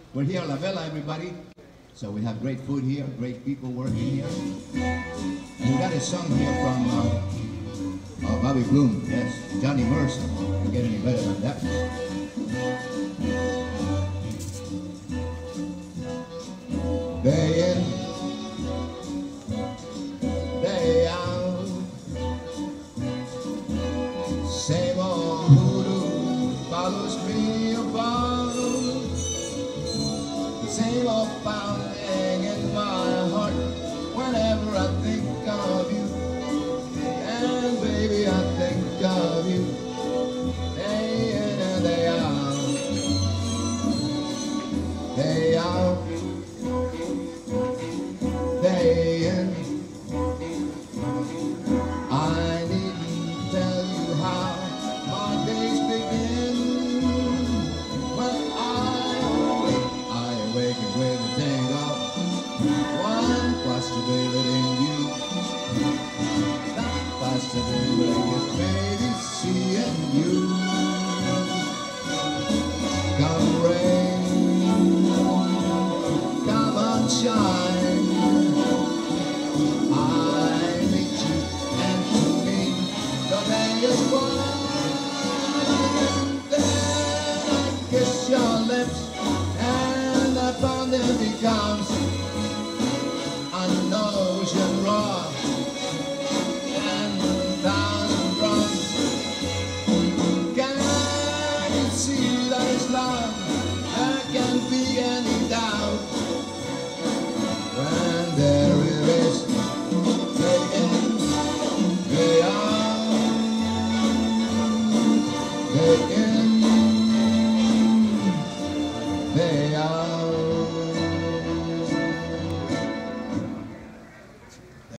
We're here at La Vela, everybody. So we have great food here, great people working here. And we got a song here from Bobby Bloom, yes, Johnny Mercer. Can't get any better than that. Day in, day out, same old voodoo follows me about. The same old pounding in my heart whenever I think of you. And baby, I think of you day in and day out, day out, day in. I needn't tell you how my days begin. When I awaken with a tingle, one possibility in you. That possibility is maybe seeing you. Come rain, come on shine, I meet you and to me the day is one. Then I kiss your lips and the bonding becomes an ocean roar and 1,000 drums. Can you see that it's love? There can't be any doubt when there is day in, day out, day in, day out.